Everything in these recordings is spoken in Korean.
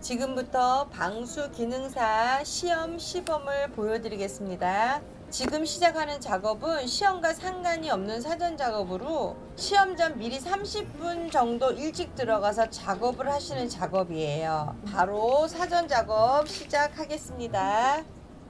지금부터 방수 기능사 시험 시범을 보여드리겠습니다. 지금 시작하는 작업은 시험과 상관이 없는 사전 작업으로 시험 전 미리 30분 정도 일찍 들어가서 작업을 하시는 작업이에요. 바로 사전 작업 시작하겠습니다.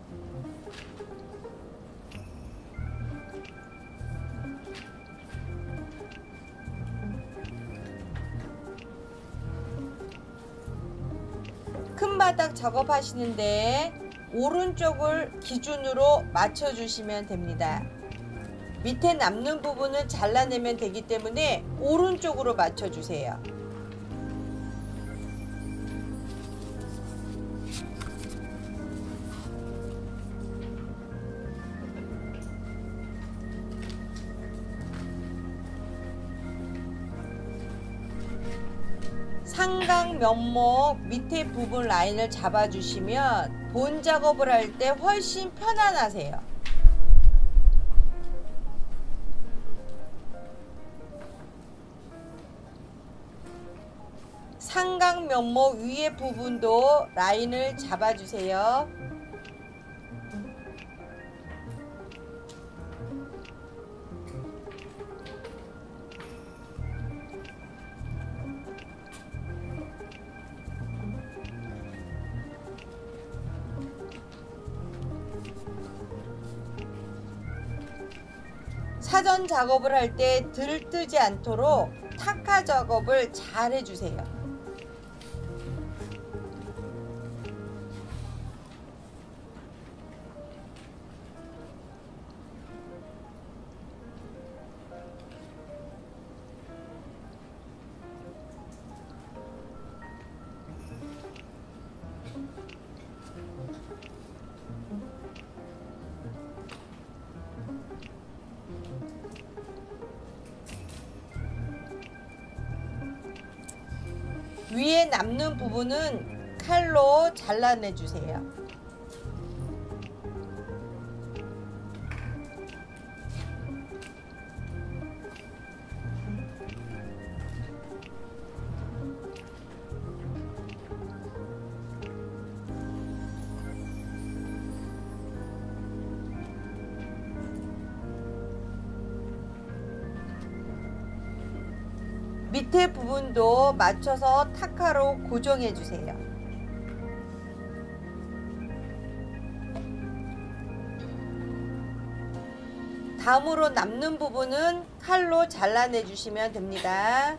큰 바닥 작업하시는데 오른쪽을 기준으로 맞춰주시면 됩니다. 밑에 남는 부분은 잘라내면 되기 때문에 오른쪽으로 맞춰주세요. 상강 면목 밑에 부분 라인을 잡아주시면 본 작업을 할 때 훨씬 편안하세요. 상강 면목 위에 부분도 라인을 잡아주세요. 사전 작업을 할 때 들뜨지 않도록 타카 작업을 잘 해주세요. 위에 남는 부분은 칼로 잘라내 주세요. 밑에 부분도 맞춰서 타카로 고정해 주세요. 다음으로 남는 부분은 칼로 잘라내 주시면 됩니다.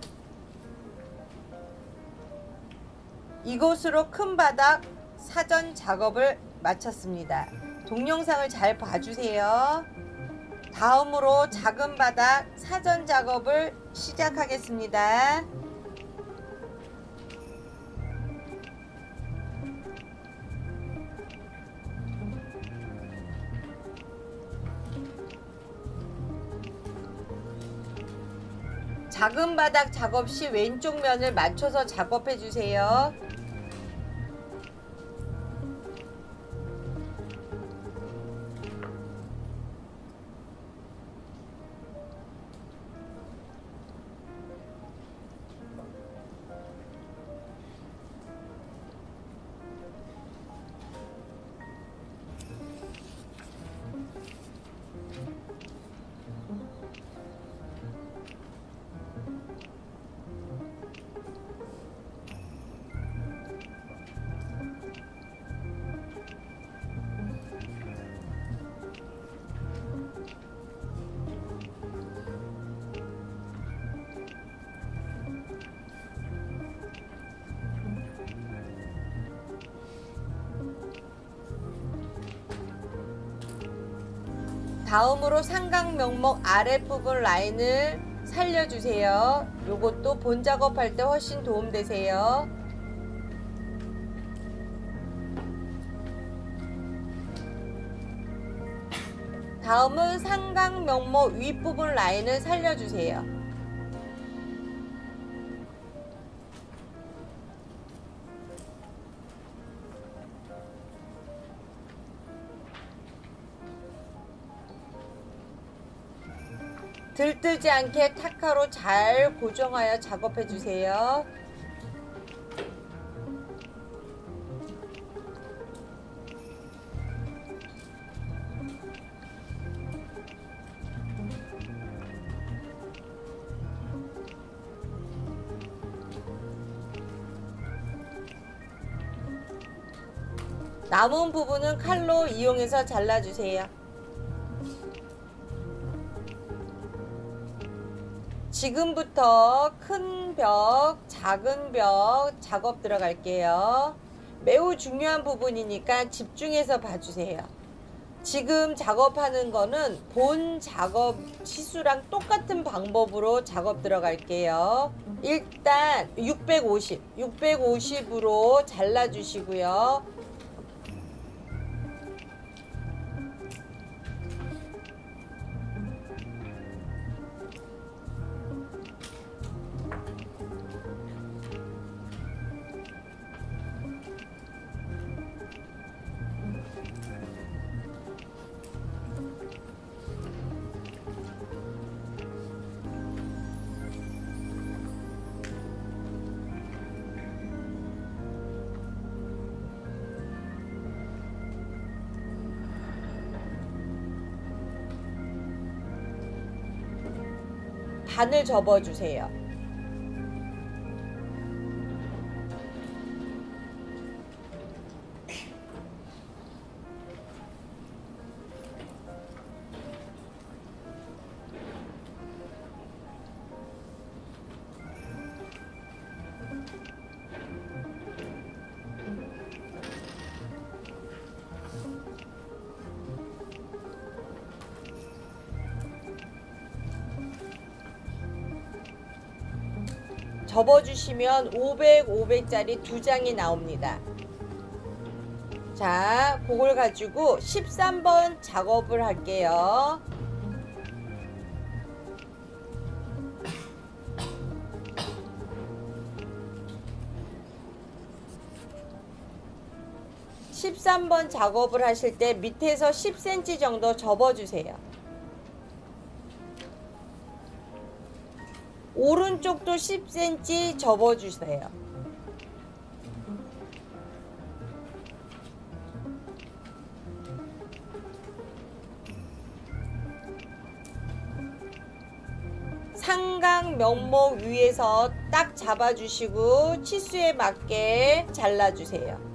이곳으로 큰 바닥 사전 작업을 마쳤습니다. 동영상을 잘 봐주세요. 다음으로 작은 바닥 사전 작업을 시작하겠습니다. 작은 바닥 작업 시 왼쪽 면을 맞춰서 작업해 주세요. 다음으로 상강 면목 아랫부분 라인을 살려주세요. 요것도 본 작업할 때 훨씬 도움되세요. 다음은 상강 면목 윗부분 라인을 살려주세요. 들뜨지 않게 타카로 잘 고정하여 작업해 주세요. 남은 부분은 칼로 이용해서 잘라주세요. 지금부터 큰 벽, 작은 벽 작업 들어갈게요. 매우 중요한 부분이니까 집중해서 봐주세요. 지금 작업하는 거는 본 작업 시수랑 똑같은 방법으로 작업 들어갈게요. 일단 650으로 잘라주시고요. 반을 접어주세요. 접어주시면 500짜리 2장이 나옵니다. 자, 그걸 가지고 13번 작업을 할게요. (13번) 작업을 하실 때 밑에서 10cm 정도 접어주세요. 오른쪽도 10cm 접어주세요. 삼각 명목 위에서 딱 잡아주시고 치수에 맞게 잘라주세요.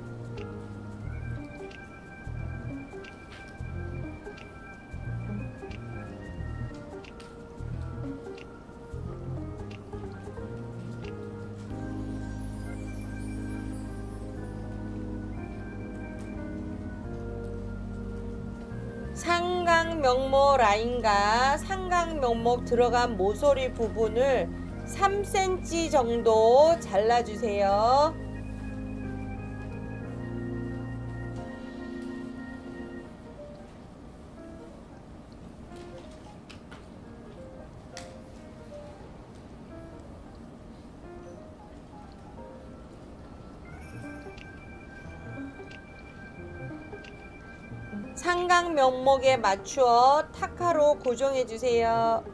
삼각명목 라인과 삼각명목 들어간 모서리 부분을 3cm 정도 잘라주세요. 삼각 명목에 맞추어 타카로 고정해 주세요.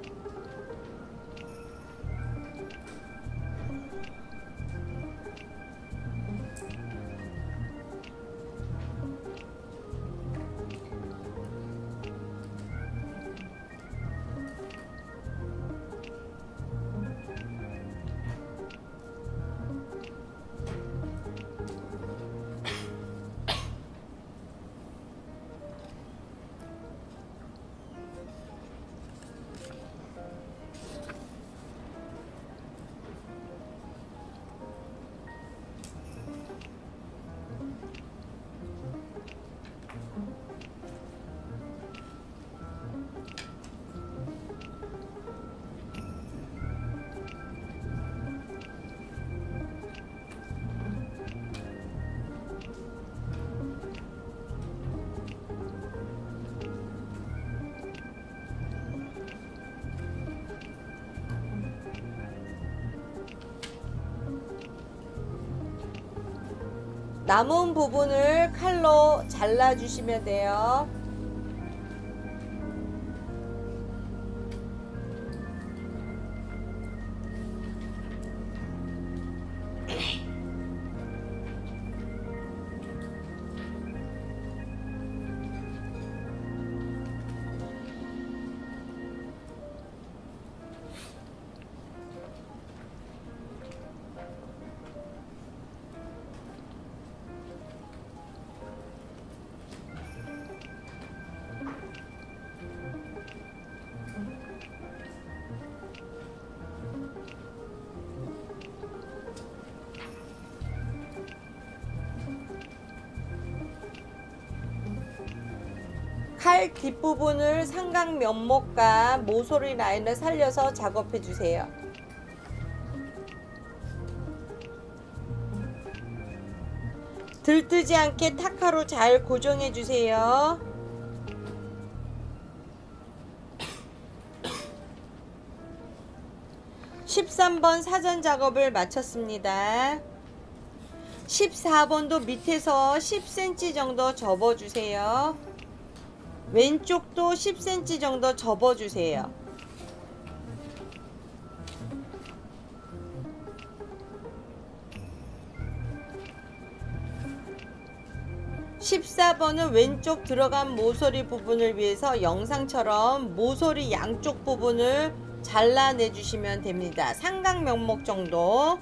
남은 부분을 칼로 잘라주시면 돼요. 칼 뒷부분을 삼각 면목과 모서리 라인을 살려서 작업해 주세요. 들뜨지 않게 타카로 잘 고정해 주세요. 13번 사전 작업을 마쳤습니다. 14번도 밑에서 10cm 정도 접어주세요. 왼쪽도 10cm 정도 접어주세요. 14번은 왼쪽 들어간 모서리 부분을 위해서 영상처럼 모서리 양쪽 부분을 잘라내 주시면 됩니다. 삼각 면목 정도.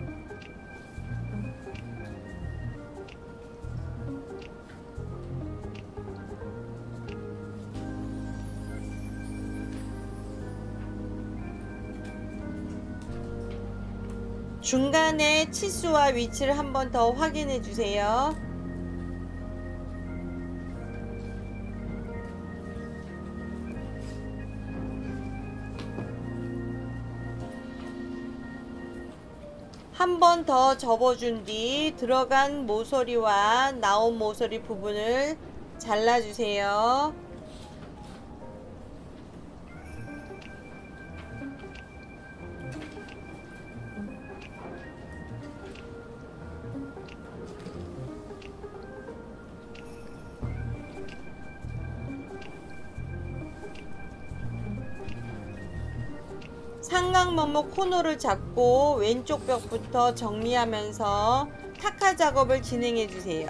중간에 치수와 위치를 한 번 더 확인해 주세요. 한 번 더 접어준 뒤 들어간 모서리와 나온 모서리 부분을 잘라주세요. 삼각면목 코너를 잡고 왼쪽 벽부터 정리하면서 타카 작업을 진행해 주세요.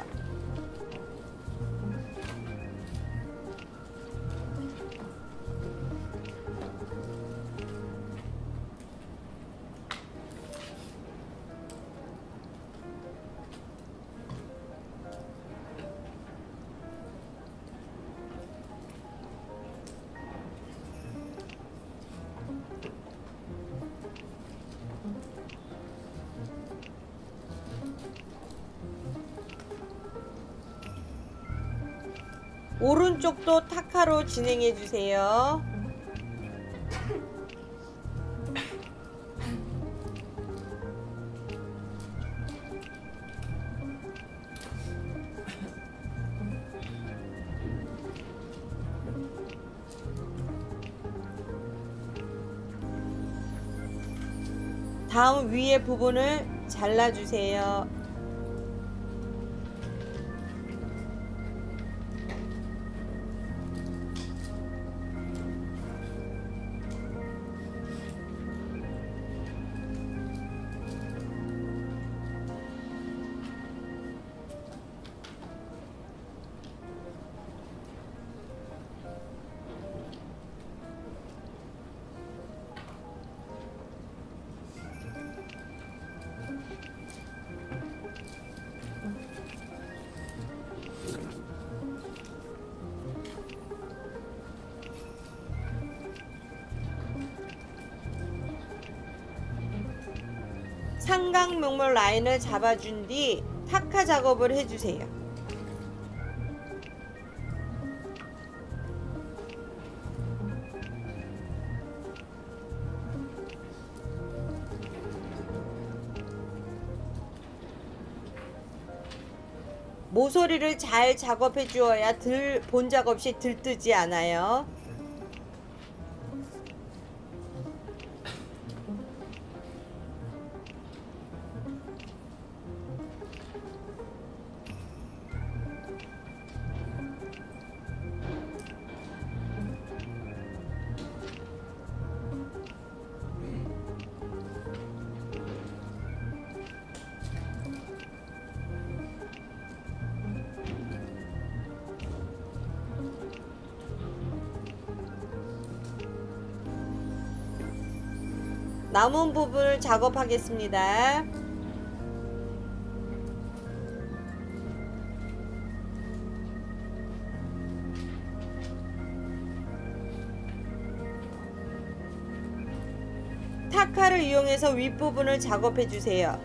오른쪽도 타카로 진행해 주세요. 다음 위에 부분을 잘라 주세요. 삼각면목 라인을 잡아준 뒤 타카 작업을 해주세요. 모서리를 잘 작업해 주어야 본작 없이 들뜨지 않아요. 남은 부분을 작업하겠습니다. 타카를 이용해서 윗부분을 작업해 주세요.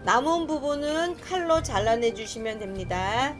남은 부분은 칼로 잘라내 주시면 됩니다.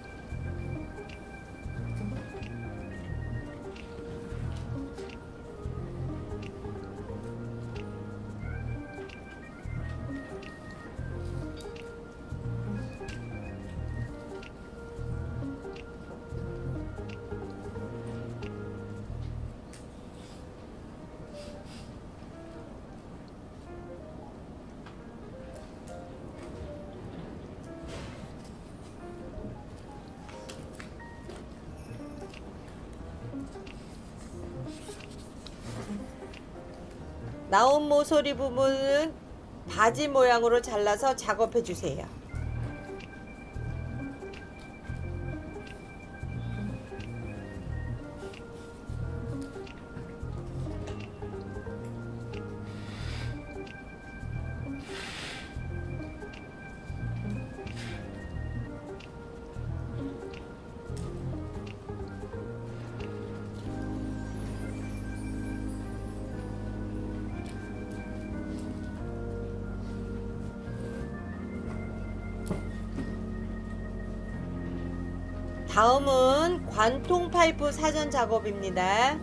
나온 모서리 부분은 바지 모양으로 잘라서 작업해 주세요. 다음은 관통 파이프 사전 작업입니다.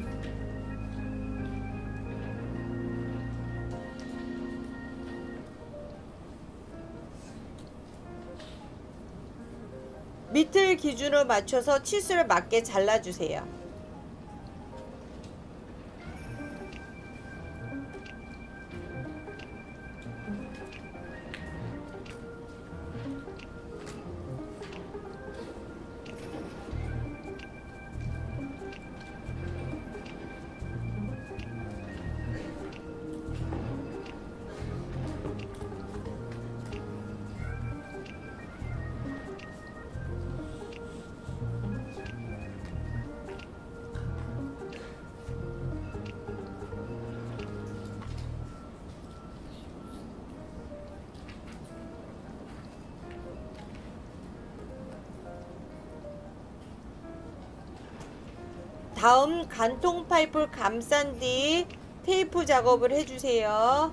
밑을 기준으로 맞춰서 치수를 맞게 잘라주세요. 다음 관통 파이프를 감싼 뒤 테이프 작업을 해주세요.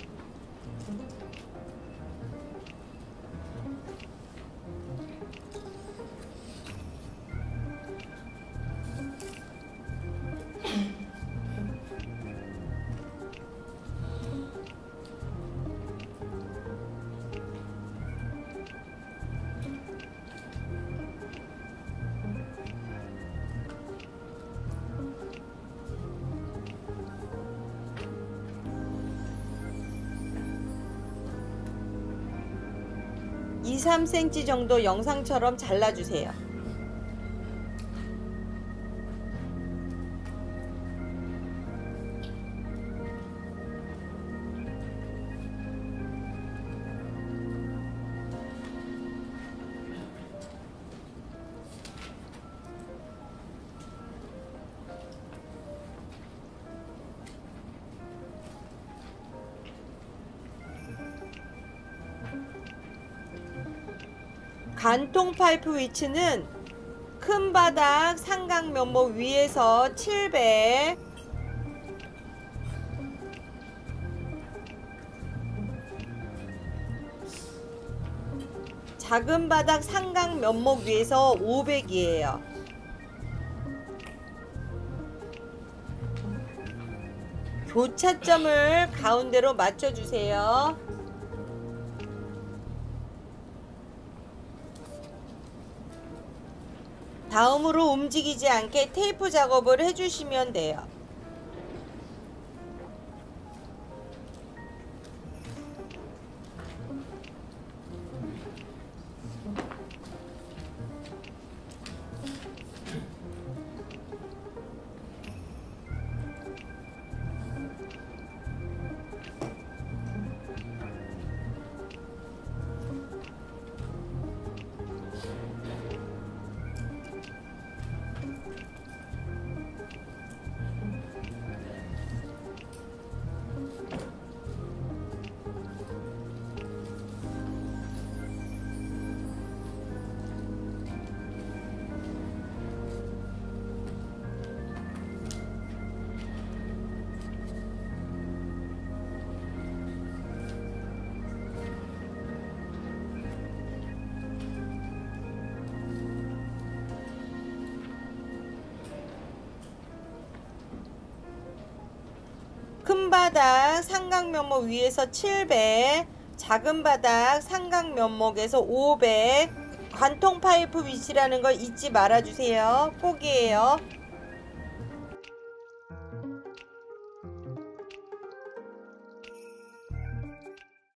(2, 3cm) 정도 영상처럼 잘라주세요. 관통 파이프 위치는 큰 바닥 삼각 면목 위에서 7배, 작은 바닥 삼각 면목 위에서 500이에요. 교차점을 가운데로 맞춰주세요. 다음으로 움직이지 않게 테이프 작업을 해주시면 돼요. 큰 바닥 삼각 면목 위에서 700, 작은 바닥 삼각 면목에서 500. 관통 파이프 위치라는 걸 잊지 말아주세요. 꼭이에요.